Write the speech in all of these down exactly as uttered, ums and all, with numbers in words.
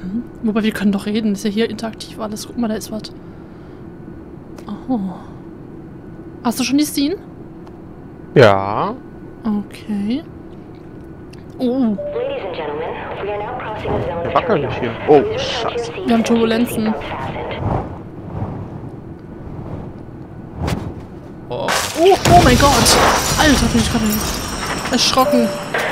Mhm. Wobei wir können doch reden. Ist ja hier interaktiv alles. Guck mal, da ist was. Oh. Hast du schon die Scene? Ja. Okay. Oh. Wackelig hier. Oh, scheiße. Wir haben Turbulenzen. Oh. Oh, oh mein Gott. Alter, bin ich gerade erschrocken.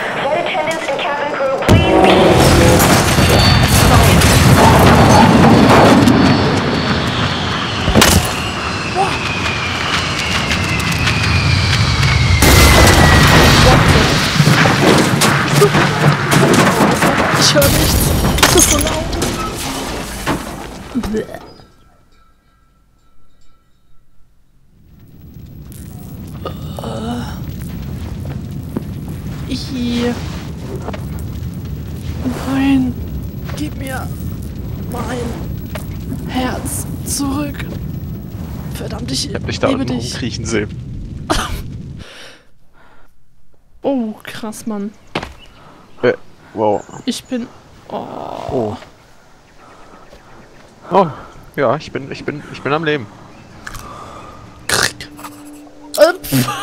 Ich höre nichts. Das ist so laut. Bäh. Ich. Nein. Gib mir mein Herz zurück. Verdammt, ich, Ich hab dich da liebe unten dich. rumkriechen sehen. Oh, krass, Mann. Äh, wow. Ich bin... Oh. Oh. Oh. Ja, ich bin, ich bin, ich bin am Leben. Äh,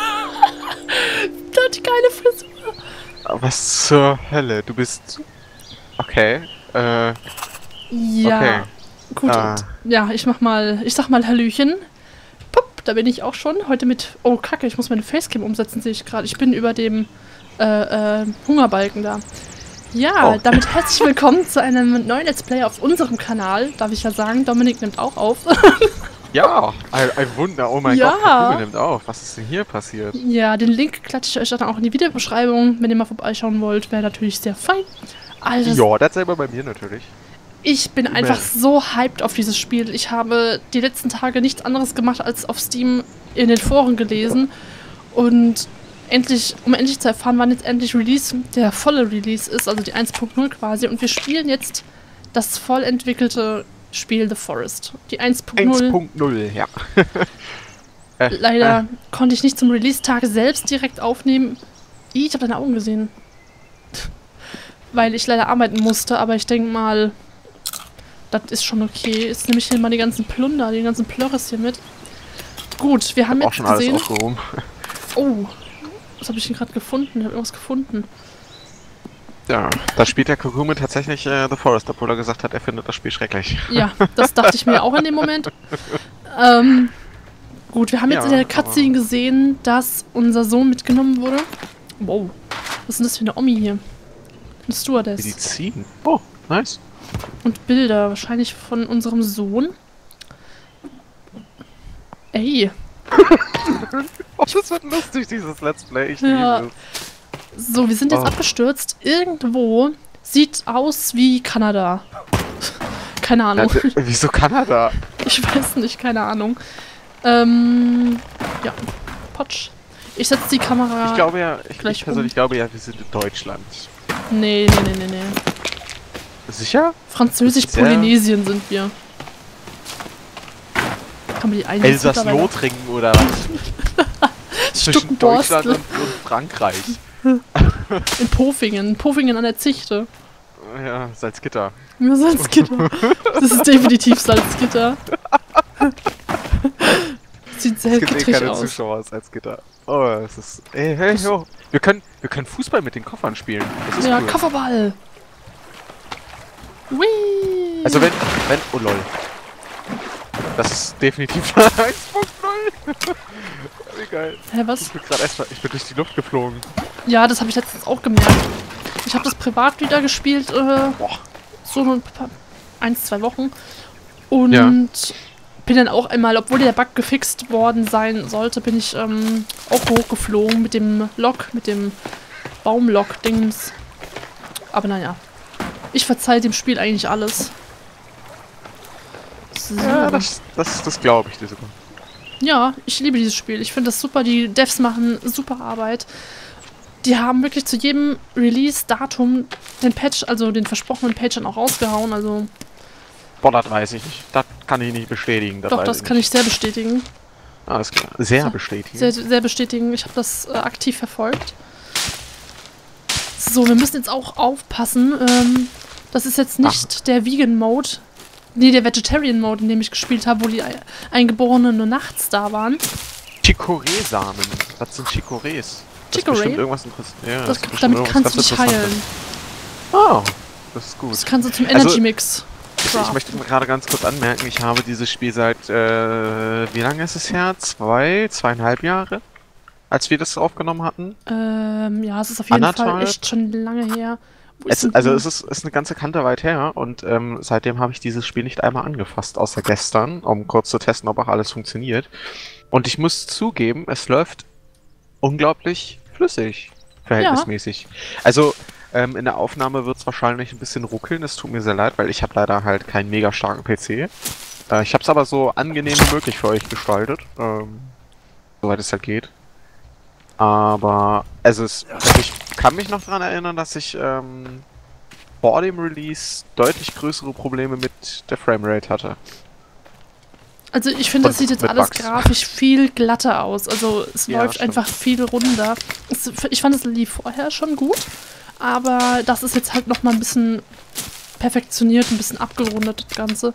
das hat die geile Frisur. Was zur Hölle? Du bist... Okay. Äh... Ja. Okay. Gut. Ah. Und, ja, ich mach mal... Ich sag mal Hallöchen. Pup, da bin ich auch schon. Heute mit... Oh, Kacke, ich muss meine Facecam umsetzen, sehe ich gerade. Ich bin über dem äh, äh, Hungerbalken da. Ja, Oh. damit herzlich willkommen zu einem neuen Let's Play auf unserem Kanal. Darf ich ja sagen, Dominik nimmt auch auf. Ja, ein, ein Wunder. Oh mein Ja. Gott, Kakube nimmt auf. Was ist denn hier passiert? Ja, den Link klatsche ich euch dann auch in die Videobeschreibung, wenn ihr mal vorbeischauen wollt. Wäre natürlich sehr fein. Alter, Ja, das selber bei mir natürlich. ich bin Immer. einfach so hyped auf dieses Spiel. Ich habe die letzten Tage nichts anderes gemacht, als auf Steam in den Foren gelesen. Und endlich, um endlich zu erfahren, wann jetzt endlich Release, der volle Release ist, also die eins Punkt null quasi. Und wir spielen jetzt das voll entwickelte Spiel The Forest. Die eins Punkt null. eins Punkt null, ja. äh, Leider äh, konnte ich nicht zum Release-Tag selbst direkt aufnehmen. Ih, ich habe deine Augen gesehen. Weil ich leider arbeiten musste, aber ich denke mal, das ist schon okay. Jetzt nehme ich hier mal die ganzen Plunder, die ganzen Plörres hier mit. Gut, wir haben auch jetzt schon alles gesehen... aufgehoben. Oh, was habe ich denn gerade gefunden? Ich habe irgendwas gefunden. Ja, da spielt der Kakube tatsächlich äh, The Forest, obwohl er gesagt hat, er findet das Spiel schrecklich. Ja, das dachte ich mir auch in dem Moment. Ähm, gut, wir haben jetzt Ja, in der Cutscene gesehen, dass unser Sohn mitgenommen wurde. Wow, was ist denn das für eine Omi hier? Eine Stewardess. Medizin. Oh, nice. Und Bilder, wahrscheinlich von unserem Sohn. Ey. Oh, das wird lustig, dieses Let's Play. Ich Ja. liebe es. So, wir sind jetzt Oh. abgestürzt. Irgendwo sieht aus wie Kanada. Keine Ahnung. Ja, d- wieso Kanada? Ich weiß nicht, keine Ahnung. Ähm, ja. Potsch. Ich setze die Kamera... Ich glaube ja, ich, gleich ich persönlich glaube ja, wir sind in Deutschland. Nee, nee, nee, nee, nee. Sicher? Französisch-Polynesien sind wir. Kann man die einsetzen? Elsass-Lothringen oder was? Zwischen Deutschland und, und Frankreich. In Pofingen. Pofingen an der Zichte. Ja, Salzgitter. Ja, Salzgitter. Das ist definitiv Salzgitter. Sieht sehr Es gibt eh gittrig keine aus. Zuschauer aus Salzgitter. Oh, es ist... Ey, hey, yo. Wir können, wir können Fußball mit den Koffern spielen. Das ist Ja, cool. Kofferball. Whee! Also wenn, wenn... Oh lol. Das ist definitiv eins Punkt null. Wie geil. Hä, was? Ich bin gerade erstmal... Ich bin durch die Luft geflogen. Ja, das habe ich letztens auch gemerkt. Ich habe das privat wieder gespielt, äh, so ein paar, eins, zwei Wochen. Und Ja. bin dann auch einmal, obwohl der Bug gefixt worden sein sollte, bin ich ähm, auch hochgeflogen mit dem Lock, mit dem Baumlock-Dings. Aber naja, ich verzeihe dem Spiel eigentlich alles. So. Ja, das, das, das glaube ich dir sogar. Ja, ich liebe dieses Spiel. Ich finde das super. Die Devs machen super Arbeit. Die haben wirklich zu jedem Release-Datum den Patch, also den versprochenen Patch dann auch rausgehauen. Also Boah, das weiß ich nicht. Das kann ich nicht bestätigen. Das doch, weiß das ich kann nicht. ich sehr bestätigen. Alles klar. Sehr So. bestätigen. Sehr, sehr bestätigen. Ich habe das äh, aktiv verfolgt. So, wir müssen jetzt auch aufpassen. Ähm, Das ist jetzt nicht Ach. der Vegan-Mode, nee, der Vegetarian-Mode, in dem ich gespielt habe, wo die Eingeborenen nur nachts da waren. Chicorée-Samen. Was sind Chicorées? Das ist bestimmt irgendwas Interessantes. Ja, das, das damit kannst du dich heilen. Oh, das ist gut. Das kannst du zum Energy-Mix. Also, ich, ich möchte gerade ganz kurz anmerken, ich habe dieses Spiel seit, äh, wie lange ist es her? Zwei, zweieinhalb Jahre? Als wir das aufgenommen hatten? Ähm, ja, es ist auf jeden Anderthalb. Fall echt schon lange her. Es, also es ist, ist eine ganze Kante weit her und ähm, seitdem habe ich dieses Spiel nicht einmal angefasst, außer gestern, um kurz zu testen, ob auch alles funktioniert. Und ich muss zugeben, es läuft unglaublich flüssig, verhältnismäßig. Ja. Also ähm, in der Aufnahme wird es wahrscheinlich ein bisschen ruckeln, es tut mir sehr leid, weil ich habe leider halt keinen mega starken P C. Äh, ich habe es aber so angenehm wie möglich für euch gestaltet, ähm, soweit es halt geht. Aber, also, es, also ich kann mich noch daran erinnern, dass ich ähm, vor dem Release deutlich größere Probleme mit der Framerate hatte. Also ich finde, das sieht jetzt alles Bugs. grafisch viel glatter aus. Also es ja, läuft stimmt. einfach viel runder. Es, ich fand, es lief vorher schon gut, aber das ist jetzt halt nochmal ein bisschen perfektioniert, ein bisschen abgerundet, das Ganze.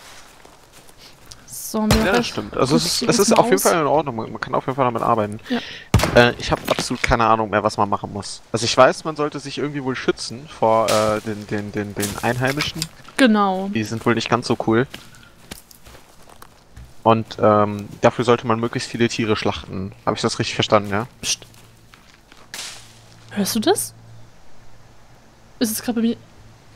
So, ja, das stimmt. Also es ist, es ist auf jeden Fall in Ordnung. Man kann auf jeden Fall damit arbeiten. Ja. Äh, ich habe absolut keine Ahnung mehr, was man machen muss. Also ich weiß, man sollte sich irgendwie wohl schützen vor äh, den, den, den, den Einheimischen. Genau. Die sind wohl nicht ganz so cool. Und ähm, dafür sollte man möglichst viele Tiere schlachten. Habe ich das richtig verstanden, ja? Psst. Hörst du das? Ist es gerade bei mir...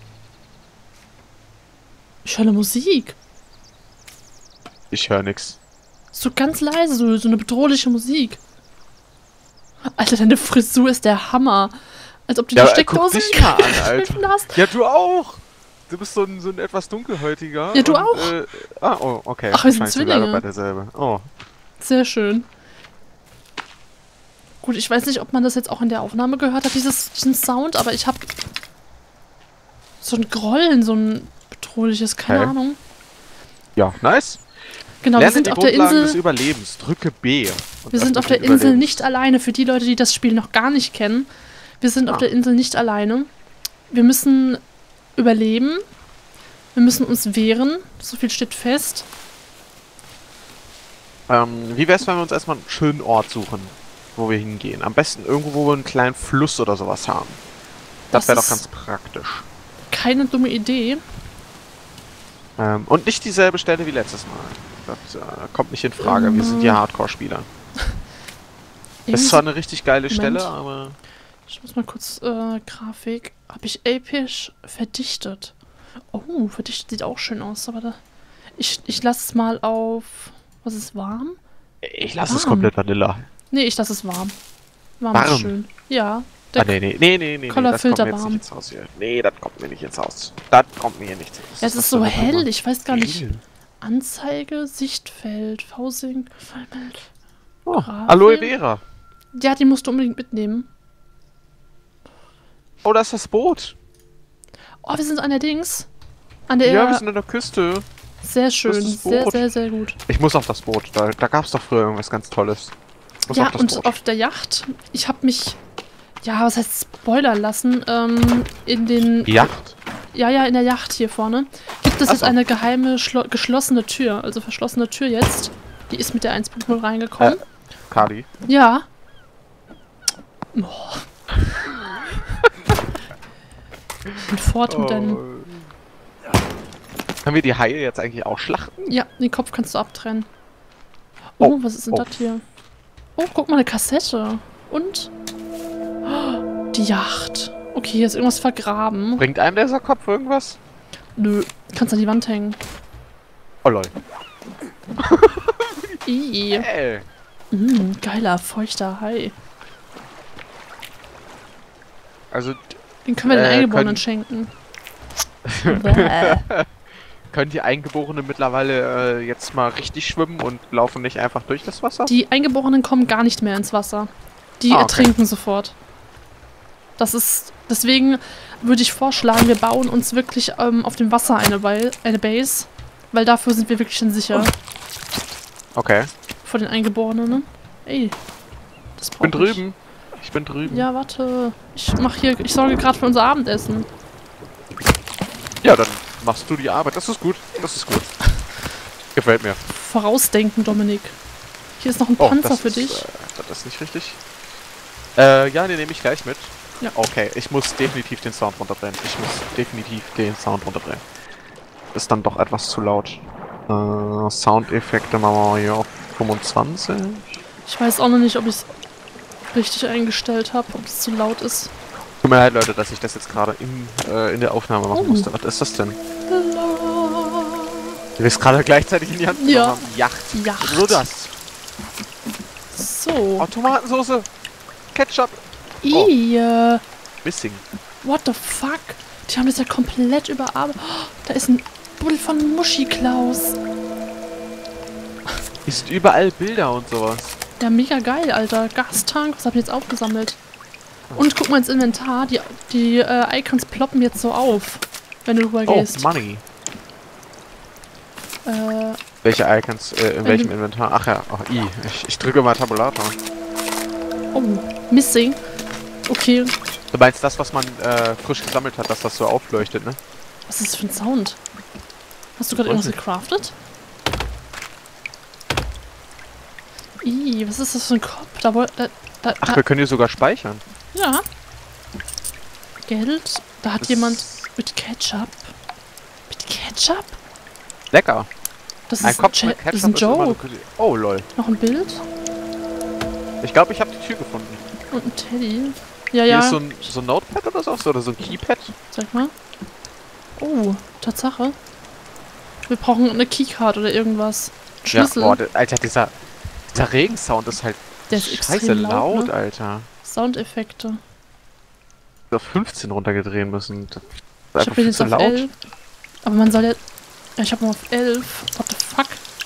Ich höre eine Musik. Ich höre nix. So ganz leise, so, so eine bedrohliche Musik. Alter, deine Frisur ist der Hammer. Als ob du ja, die Steckdose guck dich mal an, Alter. Hast. Ja, du auch. Du bist so ein, so ein etwas dunkelhäutiger. Ja, du und, auch. Äh, ah, oh, okay. Ach, wir sind Zwillinge. Bei derselbe. Oh. Sehr schön. Gut, ich weiß nicht, ob man das jetzt auch in der Aufnahme gehört hat, dieses, diesen Sound, aber ich habe so ein Grollen, so ein bedrohliches, keine okay. Ahnung. Ja, nice. Genau, Lerne wir sind die auf der Grundlagen Insel. des Überlebens. Drücke B. Wir sind auf der Insel nicht alleine. Für die Leute, die das Spiel noch gar nicht kennen, wir sind ah. auf der Insel nicht alleine. Wir müssen überleben. Wir müssen uns wehren. So viel steht fest. Ähm, wie wär's, wenn wir uns erstmal einen schönen Ort suchen, wo wir hingehen? Am besten irgendwo, wo wir einen kleinen Fluss oder sowas haben. Das, das wäre doch ganz praktisch. Keine dumme Idee. Ähm, und nicht dieselbe Stelle wie letztes Mal. Das äh, kommt nicht in Frage. Wir sind ja Hardcore-Spieler. Das ist zwar eine richtig geile Moment. Stelle, aber... Ich muss mal kurz... Äh, Grafik. Habe ich episch verdichtet. Oh, verdichtet sieht auch schön aus. Aber da... Ich, ich lasse es mal auf... Was ist warm? Ich lasse es komplett Vanilla. Nee, ich lasse es warm. Warm, warm. ist schön. Ja. Ah, nee, nee, nee, nee, nee. Color das Filter kommt mir jetzt warm. nicht ins Haus hier. Nee, das kommt mir nicht ins Haus. Das kommt mir hier nicht ins Haus. Ja, es ist so hell, ich weiß gar nicht. Anzeige, Sichtfeld, Fausing, oh, Aloe Vera. Ja, die musst du unbedingt mitnehmen. Oh, da ist das Boot. Oh, wir sind an der Dings. An der... Ja, wir sind an der Küste. Sehr schön, sehr, sehr, sehr gut. Ich muss auf das Boot, da, da gab es doch früher irgendwas ganz Tolles. Ja, auf und Boot. Auf der Yacht, ich habe mich... Ja, was heißt spoilern lassen? Ähm, in den... Yacht? Ja, ja, in der Yacht hier vorne. Gibt es Ach jetzt so. eine geheime, geschlossene Tür. Also verschlossene Tür jetzt. Die ist mit der eins Punkt null reingekommen. Äh, Kali? Ja. Oh. Und fort oh. mit deinem... Können wir die Haie jetzt eigentlich auch schlachten? Ja, den Kopf kannst du abtrennen. Oh, oh was ist denn oh. das hier? Oh, guck mal, eine Kassette. Und... Die Yacht. Okay, hier ist irgendwas vergraben. Bringt einem dieser Kopf irgendwas? Nö, kannst an die Wand hängen. Oh lol. Ih. Hey. Mm, geiler, feuchter Hai. Also... Den können wir äh, den Eingeborenen können... schenken. Können die Eingeborenen mittlerweile äh, jetzt mal richtig schwimmen und laufen nicht einfach durch das Wasser? Die Eingeborenen kommen gar nicht mehr ins Wasser. Die ah, okay. ertrinken sofort. Das ist... Deswegen würde ich vorschlagen, wir bauen uns wirklich ähm, auf dem Wasser eine, Ba- eine Base. Weil dafür sind wir wirklich dann sicher. Okay. Vor den Eingeborenen, ne? Ey. Das ich bin drüben. Ich bin drüben. Ja, warte. Ich mach hier... Ich sorge gerade für unser Abendessen. Ja, dann machst du die Arbeit. Das ist gut. Das ist gut. Gefällt mir. Vorausdenken, Dominik. Hier ist noch ein Oh, Panzer das für ist, dich. Äh, das ist nicht richtig. Äh, ja, den nehme ich gleich mit. Ja. Okay, ich muss definitiv den Sound runterdrehen. Ich muss definitiv den Sound runterdrehen. Ist dann doch etwas zu laut. Äh, Soundeffekte machen wir mal hier auf fünfundzwanzig. Ich weiß auch noch nicht, ob ich es richtig eingestellt habe, ob es zu laut ist. Tut mir leid, Leute, dass ich das jetzt gerade im, äh, in der Aufnahme machen Oh. musste. Was ist das denn? Du bist gerade gleichzeitig in die Hand Ja. genommen haben. Yacht. Yacht. So das. So. Oh, Tomatensauce. Ketchup. I, äh, Missing. what the fuck? Die haben das ja komplett überarbeitet. Oh, da ist ein Buddel von Muschi Klaus. Hier sind überall Bilder und sowas. Ja, mega geil, Alter. Gastank, was hab ich jetzt aufgesammelt? Und guck mal ins Inventar, die, die äh, Icons ploppen jetzt so auf, wenn du rüber Oh, gehst. Money. Äh, Welche Icons? Äh, in Wenn welchem du- Inventar? Ach ja, ach, I. Ich, ich drücke mal Tabulator. oh, Missing. Okay, Du meinst das, was man äh, frisch gesammelt hat, dass das so aufleuchtet, ne? was ist das für ein Sound? Hast du gerade Weiß irgendwas nicht. gecraftet? Ih, was ist das für ein Kopf? Da woll- da, da, Ach, da, wir können hier sogar speichern. ja. Geld. Da hat Das- jemand mit Ketchup. Mit Ketchup? Lecker. Das Ein ist Kopf ein, mit Ja- das ist Ketchup ein ist immer Joke. eine gute- Oh, lol. Noch ein Bild Ich glaube, ich habe die Tür gefunden. und ein Teddy. Ja, Hier ja. ist so ein, so ein Notepad oder so, oder so ein Keypad. Sag mal. Oh, Tatsache. Wir brauchen eine Keycard oder irgendwas. Schlüssel. Ja, oh, der, Alter, dieser, dieser Regensound ist halt Der ist scheiße extrem laut, laut, ne? Alter. Soundeffekte. Auf fünfzehn runtergedreht müssen. Das ist Ich einfach hab den viel jetzt zu auf laut. elf. Aber man soll ja... Ja, ich hab mal auf elf. What the fuck?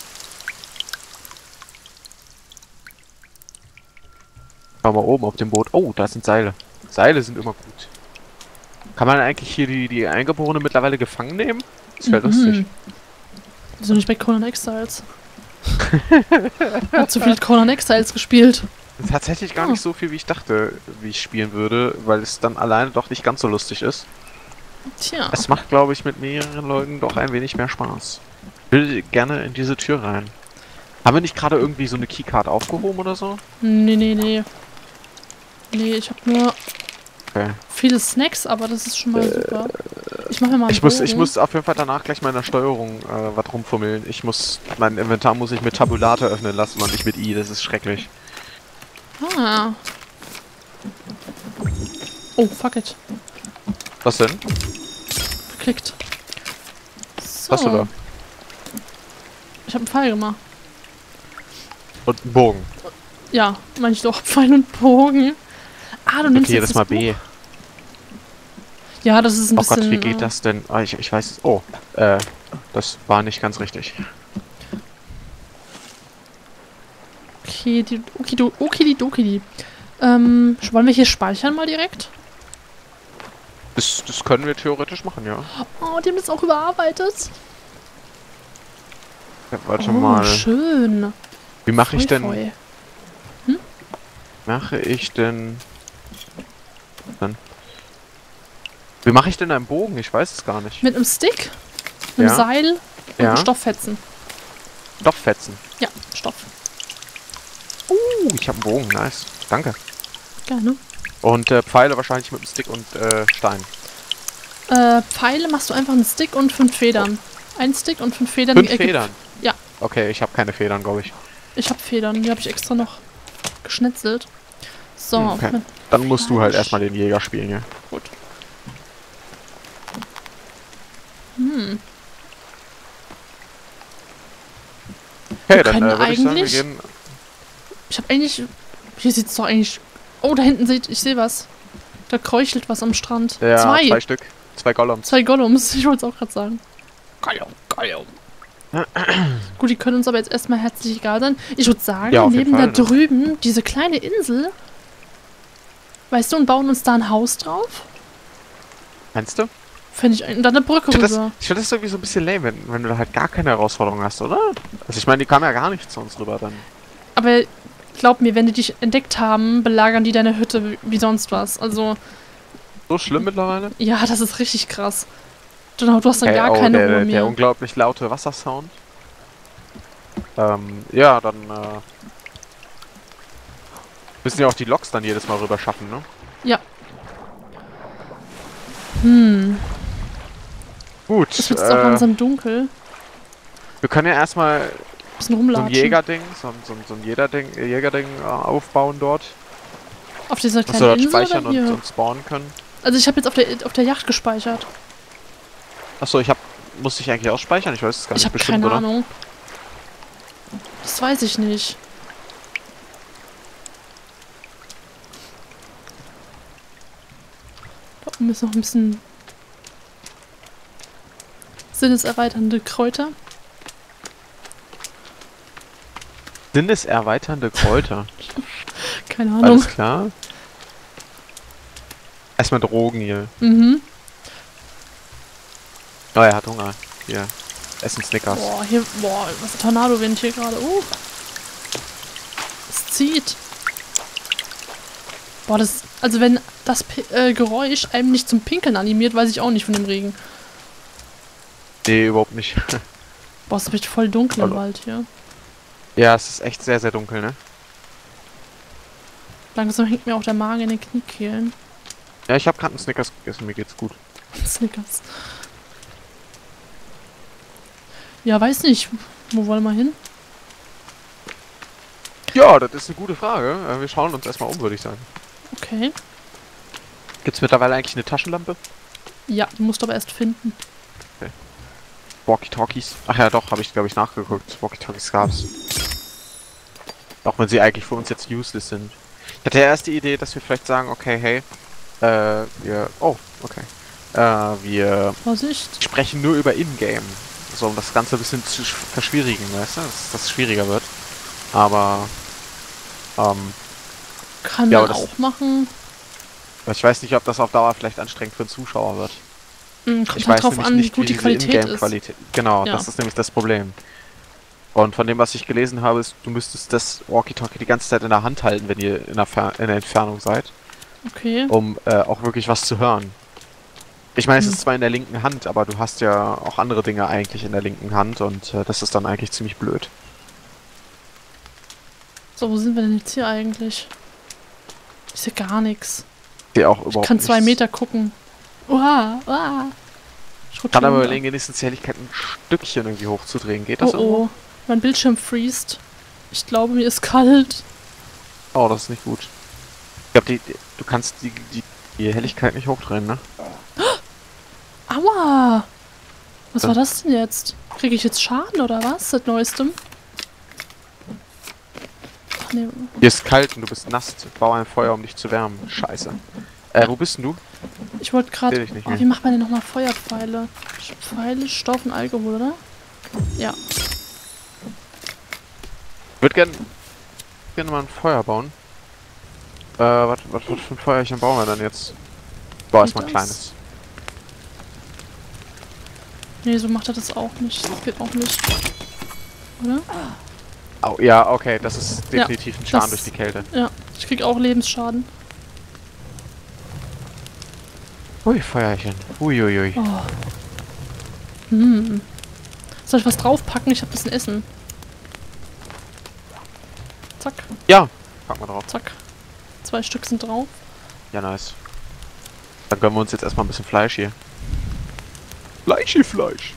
Schau mal oben auf dem Boot. Oh, da sind Seile. Seile sind immer gut. Kann man eigentlich hier die, die Eingeborenen mittlerweile gefangen nehmen? Das wäre lustig. Wieso nicht bei Conan Exiles? Hat zu viel Conan Exiles gespielt. Tatsächlich gar Oh. nicht so viel, wie ich dachte, wie ich spielen würde, weil es dann alleine doch nicht ganz so lustig ist. Tja. Es macht, glaube ich, mit mehreren Leuten doch ein wenig mehr Spaß. Ich will gerne in diese Tür rein. Haben wir nicht gerade irgendwie so eine Keycard aufgehoben oder so? Nee, nee, nee. Nee, ich hab nur Okay. viele Snacks, aber das ist schon mal super. Ich mach mir mal einen Ich muss, ich Bogen. muss auf jeden Fall danach gleich meiner Steuerung äh, was rumfummeln. Ich muss, mein Inventar muss ich mit Tabulator öffnen lassen und nicht mit I, das ist schrecklich. Ah. Oh, fuck it. Was denn? Geklickt. So. Was hast du da? Ich hab einen Pfeil gemacht. Und einen Bogen. Ja, meine ich doch. Pfeil und Bogen. Ah, du nimmst Okay, jetzt das mal Buch. B. Ja, das ist ein Oh bisschen... Gott, wie geht äh, das denn? Ah, ich, ich weiß. Oh, äh, das war nicht ganz richtig. Okay, die, okay, du, okay, die, okay, die. Ähm, wollen wir hier speichern mal direkt? Das, das können wir theoretisch machen, ja. Oh, die haben das auch überarbeitet. ja warte Oh, mal. schön. Wie mache ich Foi, denn? foi. Mache ich denn? Dann. Wie mache ich denn einen Bogen? Ich weiß es gar nicht. Mit einem Stick, einem Ja. Seil und Ja. einem Stofffetzen. Stofffetzen. Ja, Stoff. Uh, ich habe einen Bogen, nice. Danke. Gerne. Und äh, Pfeile wahrscheinlich mit dem Stick und äh, Stein. Äh, Pfeile machst du einfach einen Stick und fünf Federn. Ein Stick und fünf Federn. Fünf Äh, Federn? Ja. Okay, ich habe keine Federn, glaube ich. Ich habe Federn, die habe ich extra noch geschnetzelt. So, Hm, okay. mit Dann musst du halt Fleisch. erstmal den Jäger spielen, ja. Gut. Hm. Okay, Wir dann können äh, würde ich sagen, wir eigentlich- gehen. Ich habe eigentlich... Hier sieht's doch eigentlich... Oh, da hinten seht... Ich sehe was. Da kräuchelt was am Strand. Ja, zwei. zwei Stück. Zwei Golems. Zwei Gollums. Ich wollte es auch gerade sagen. Gollum, Gollum. Gut, die können uns aber jetzt erstmal herzlich egal sein. Ich würde sagen, Ja, wir auf jeden nehmen da Fall, ne? drüben diese kleine Insel. Weißt du, und bauen uns da ein Haus drauf. Meinst du? Fände ich... ein- Und dann eine Brücke Ich finde rüber. das, ich find das irgendwie so ein bisschen lame, wenn, wenn du da halt gar keine Herausforderung hast, oder? Also ich meine, die kamen ja gar nicht zu uns rüber dann. Aber glaub mir, wenn die dich entdeckt haben, belagern die deine Hütte wie- wie sonst was. Also, So schlimm mittlerweile? ja, das ist richtig krass. Genau, du hast dann Hey, gar oh, keine der, Ruhe der mehr. unglaublich laute Wassersound. Ähm, ja, dann, äh... müssen ja auch die Loks dann jedes Mal rüber schaffen, ne? Ja. Hm. Gut, Es wird jetzt auch äh... langsam dunkel. wir können ja erstmal Bisschen so ein rumlatschen. Jägerding, so ein, so ein, so ein Jägerding, Jägerding äh, aufbauen dort. Auf dieser Dass wir kleinen dort Insel speichern oder hier? und, und spawnen können. Also ich habe jetzt auf der, auf der Yacht gespeichert. Achso, ich hab... muss ich eigentlich auch speichern? Ich weiß es gar Ich nicht habe bestimmt, keine oder? Ahnung. Das weiß ich nicht. Da oben ist noch ein bisschen sinneserweiternde Kräuter. Sinneserweiternde Kräuter. Keine Ahnung. Alles klar. Erstmal Drogen hier. Mhm. Oh, er hat Hunger. Hier. Essen Snickers. Boah, hier, boah, was ist ein Tornado-Wind hier gerade. Uh. Es zieht. Boah, das, also wenn das P äh, Geräusch einem nicht zum Pinkeln animiert, weiß ich auch nicht von dem Regen. Nee, überhaupt nicht. Boah, es ist richtig voll dunkel im Hallo. Wald hier. Ja, es ist echt sehr, sehr dunkel, ne? Langsam hängt mir auch der Magen in den Kniekehlen. Ja, ich habe gerade einen Snickers gegessen, mir geht's gut. Snickers. Ja, weiß nicht. Wo wollen wir hin? Ja, das ist eine gute Frage. Äh, Wir schauen uns erstmal um, würde ich sagen. Okay. Gibt's mittlerweile eigentlich eine Taschenlampe? Ja, die musst du aber erst finden. Walkie-Talkies? Ach ja, doch, habe ich, glaube ich, nachgeguckt. Walkie-Talkies gab's. Auch wenn sie eigentlich für uns jetzt useless sind. Ich hatte ja erst die Idee, dass wir vielleicht sagen, okay, hey, äh, wir... Oh, okay. Äh, wir Vorsicht. sprechen nur über Ingame. So, um das Ganze ein bisschen zu sch- verschwierigen, weißt du? Dass das schwieriger wird. Aber, ähm, Kann Ja, man aber das- auch machen. ich weiß nicht, ob das auf Dauer vielleicht anstrengend für den Zuschauer wird. Hm, kommt Ich halt weiß drauf nämlich an, wie nicht, gut die diese Qualität ist. Ingame-Qualität... Genau, Ja. das ist nämlich das Problem. Und von dem, was ich gelesen habe, ist, du müsstest das Walkie-Talkie die ganze Zeit in der Hand halten, wenn ihr in der, Fer in der Entfernung seid, Okay. um äh, auch wirklich was zu hören. Ich meine, es Hm. ist zwar in der linken Hand, aber du hast ja auch andere Dinge eigentlich in der linken Hand und äh, das ist dann eigentlich ziemlich blöd. So, wo sind wir denn jetzt hier eigentlich? Ich sehe gar nichts. Die auch Ich überhaupt kann zwei nichts. Meter gucken. Uah, uah. Ich rutsche Kann aber runter. überlegen, wenigstens die Helligkeit ein Stückchen irgendwie hochzudrehen. Geht Oh das irgendwo? oh, mein Bildschirm freest. Ich glaube, mir ist kalt. Oh, das ist nicht gut. Ich glaube, die, die, du kannst die, die, die Helligkeit nicht hochdrehen, ne? Aua! Was Ja. war das denn jetzt? Kriege ich jetzt Schaden oder was? Seit neuestem? Ach nee. Hier ist kalt und du bist nass. Bau ein Feuer, um dich zu wärmen. Scheiße. Äh, wo bist denn du? Ich wollte Seh gerade. dich nicht Oh, mehr. wie macht man denn nochmal Feuerpfeile? Pfeile, Stoff und Alkohol, oder? Ja. Ich würde gerne gerne mal ein Feuer bauen. Äh, was, was, was für ein Feuerchen bauen wir dann jetzt? Boah, erstmal ein Das? kleines. Nee, so macht er das auch nicht. Das geht auch nicht. Oder? Oh, ja, okay, das ist Ja, definitiv ein Schaden das- durch die Kälte. Ja, ich krieg auch Lebensschaden. Ui, Feuerchen. Uiuiui. Oh. Hm. Soll ich was draufpacken? Ich hab ein bisschen Essen. Zack, Ja, pack mal drauf. zack. Zwei Stück sind drauf. Ja, nice. Dann gönnen wir uns jetzt erstmal ein bisschen Fleisch hier. Fleischi Fleisch.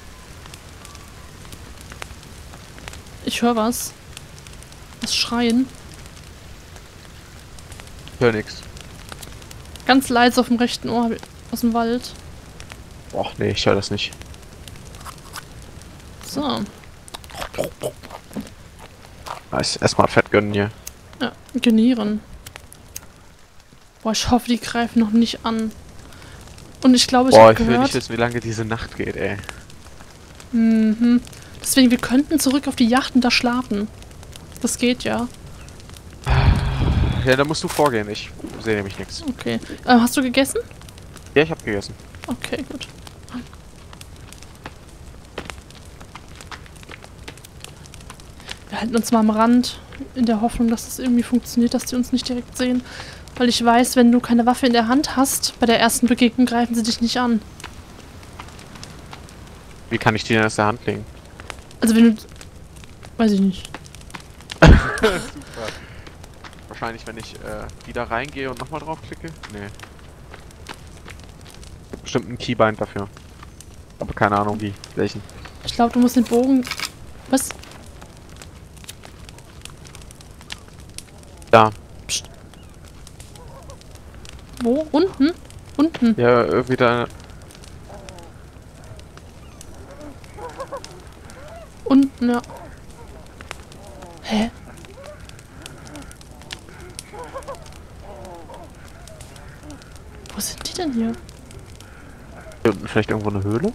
Ich höre was. Was schreien. Ich hör nix. Ganz leise auf dem rechten Ohr hab ich- aus dem Wald. Och, nee, ich höre das nicht. So. Nice. Erstmal Fett gönnen hier. Ja, genieren. Boah, ich hoffe, die greifen noch nicht an. Und ich glaube, ich Boah, habe ich will gehört... nicht wissen, wie lange diese Nacht geht, ey. Mhm. Deswegen, wir könnten zurück auf die Yacht und da schlafen. Das geht ja. Ja, da musst du vorgehen. Ich sehe nämlich nichts. Okay. Äh, hast du gegessen? Ja, ich hab gegessen. Okay, gut. Wir halten uns mal am Rand, in der Hoffnung, dass es irgendwie funktioniert, dass die uns nicht direkt sehen. Weil ich weiß, wenn du keine Waffe in der Hand hast, bei der ersten Begegnung greifen sie dich nicht an. Wie kann ich die denn aus der Hand legen? Also wenn du... Weiß ich nicht. Super. Wahrscheinlich, wenn ich äh, wieder reingehe und nochmal draufklicke? Nee. Bestimmt ein Keybind dafür. Aber keine Ahnung wie. Welchen? Ich glaube, du musst den Bogen... Was? Da. Psst. Wo? Unten? Unten. Ja, äh, wieder... Unten, ja. Hä? Wo sind die denn hier? Hier unten vielleicht irgendwo eine Höhle?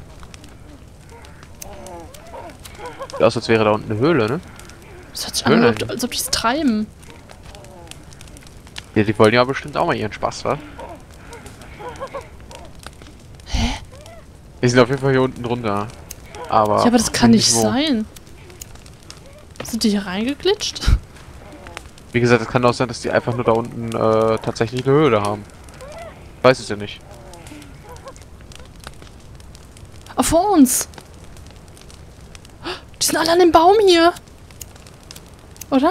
Sieht aus, als wäre da unten eine Höhle, ne? Das hört sich Höhle. an, als ob die es treiben. Ja, die wollen ja bestimmt auch mal ihren Spaß, wa? Hä? Die sind auf jeden Fall hier unten drunter. Aber... Ja, aber das kann nicht wo. sein. Sind die hier reingeglitscht? Wie gesagt, es kann auch sein, dass die einfach nur da unten äh, tatsächlich eine Höhle haben. Weiß es ja nicht. Ah, vor uns! Die sind alle an dem Baum hier! Oder?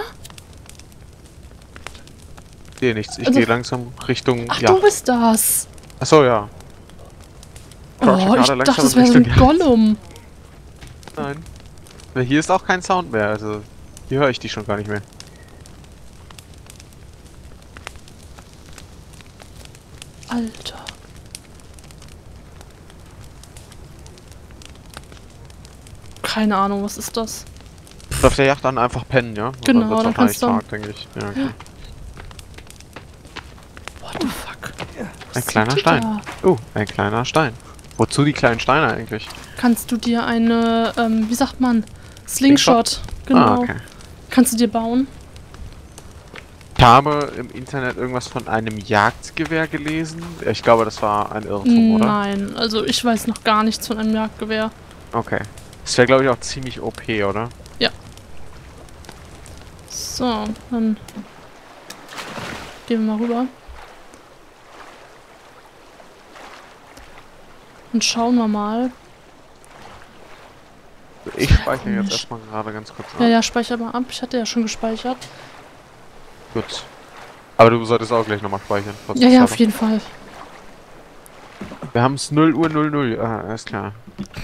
Ich sehe nichts. Ich Also- gehe langsam Richtung... Ach, ja. du bist das! Achso, ja. Crouch Oh, ich gerade dachte, langsam das wäre so ein Richtung- Gollum. Nein. Weil hier ist auch kein Sound mehr, also... Hier höre ich die schon gar nicht mehr. Alter. Keine Ahnung, was ist das? Auf der Yacht dann einfach pennen, ja? Und Genau, dann wird's dann wahrscheinlich kannst du- Tag, denke ich. Ja, okay. What the fuck? Was Ein sind kleiner die Stein. da? Oh, ein kleiner Stein. Wozu die kleinen Steine eigentlich? Kannst du dir eine, ähm, wie sagt man? Slingshot. Genau. Ah, okay. Kannst du dir bauen? Ich habe im Internet irgendwas von einem Jagdgewehr gelesen. Ich glaube, das war ein Irrtum, oder? Nein, also ich weiß noch gar nichts von einem Jagdgewehr. Okay. Das wäre, glaube ich, auch ziemlich O P, oder? So, dann gehen wir mal rüber. Und schauen wir mal. Ich Sehr speichere jetzt komisch. erstmal gerade ganz kurz ab. Ja, ja, speicher mal ab. Ich hatte ja schon gespeichert. Gut. Aber du solltest auch gleich nochmal speichern. Ja, ja, vorsichtshalber. auf jeden Fall. Wir haben es null Uhr null null. Ah, alles klar.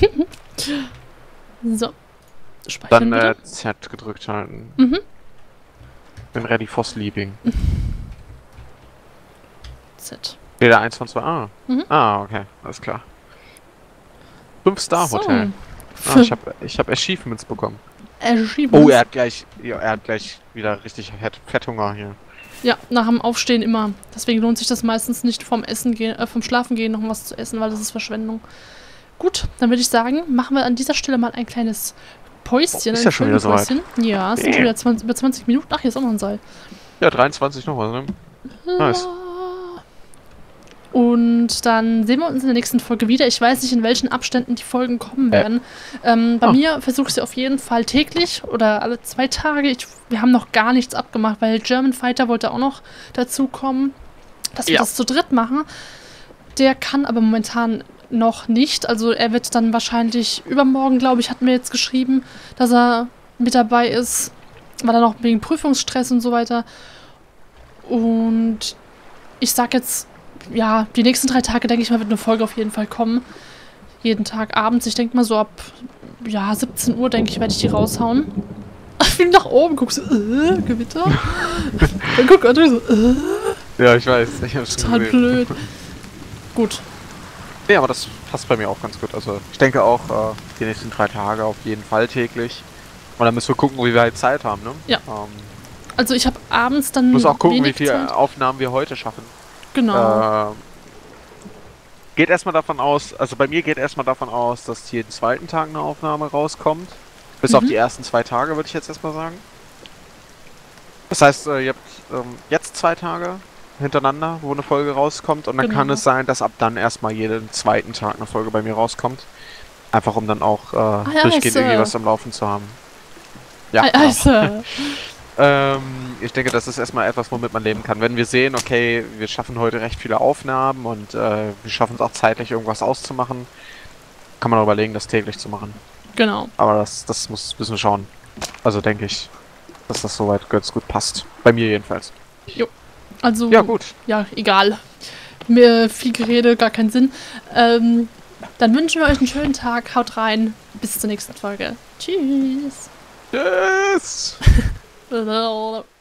So. Speichern Dann bitte. äh, Z gedrückt halten. Mhm. Bin ready for sleeping. Z. Wieder eins von zwei. Ah. Mhm. Ah, okay. Alles klar. Fünf-Star-Hotel. So. Ah, ich habe ich hab Achievements bekommen. Achievements. Oh, er hat gleich, ja, er hat gleich wieder richtig Fett, Fetthunger hier. Ja, nach dem Aufstehen immer. Deswegen lohnt sich das meistens nicht vom Essen gehen, äh, vom Schlafen gehen noch was zu essen, weil das ist Verschwendung. Gut, dann würde ich sagen, machen wir an dieser Stelle mal ein kleines Päuschen. Oh, ist ein ja schon wieder soweit. Folgenpäuschen. Ja, es sind schon wieder zwanzig, über zwanzig Minuten. Ach, hier ist auch noch ein Seil. Ja, dreiundzwanzig noch was, ne? Nice. Und dann sehen wir uns in der nächsten Folge wieder. Ich weiß nicht, in welchen Abständen die Folgen kommen Äh. werden. Ähm, bei Ah. mir versuche ich sie auf jeden Fall täglich oder alle zwei Tage. Ich, wir haben noch gar nichts abgemacht, weil German Fighter wollte auch noch dazu kommen, dass wir Ja. das zu dritt machen. Der kann aber momentan noch nicht. Also er wird dann wahrscheinlich übermorgen, glaube ich, hat mir jetzt geschrieben, dass er mit dabei ist. War dann auch wegen Prüfungsstress und so weiter. Und ich sag jetzt, ja, die nächsten drei Tage, denke ich mal, wird eine Folge auf jeden Fall kommen. Jeden Tag abends. Ich denke mal so ab, ja, siebzehn Uhr, denke ich, werde ich die raushauen. Wie du nach oben guckst, äh, Gewitter. Dann guck André so, äh, Ja, ich weiß. Ich hab's schon total gesehen. blöd. Gut. Nee, aber das passt bei mir auch ganz gut. Also ich denke auch äh, die nächsten drei Tage auf jeden Fall täglich. Und dann müssen wir gucken, wie wir halt Zeit haben, ne? Ja. Ähm, Also ich habe abends dann muss auch gucken, wie wenig viele Zeit. Aufnahmen wir heute schaffen. Genau. Ähm, geht erstmal davon aus, also bei mir geht erstmal davon aus, dass jeden zweiten Tag eine Aufnahme rauskommt. Bis auf Mhm. die ersten zwei Tage, würde ich jetzt erstmal sagen. Das heißt, äh, ihr habt ähm, jetzt zwei Tage hintereinander, wo eine Folge rauskommt. Und dann Genau. kann es sein, dass ab dann erstmal jeden zweiten Tag eine Folge bei mir rauskommt. Einfach um dann auch äh, ja, durchgehend ist, äh, irgendwie was am Laufen zu haben. Ja, Ei- genau. Eise. Ähm, ich denke, das ist erstmal etwas, womit man leben kann. Wenn wir sehen, okay, wir schaffen heute recht viele Aufnahmen und äh, wir schaffen es auch zeitlich, irgendwas auszumachen, kann man auch überlegen, das täglich zu machen. Genau. Aber das, das muss, müssen wir schauen. Also denke ich, dass das soweit ganz gut passt. Bei mir jedenfalls. Jo. Also, Ja, gut. Ja, egal. Mir viel Gerede, gar keinen Sinn. Ähm, dann wünschen wir euch einen schönen Tag. Haut rein. Bis zur nächsten Folge. Tschüss. Tschüss.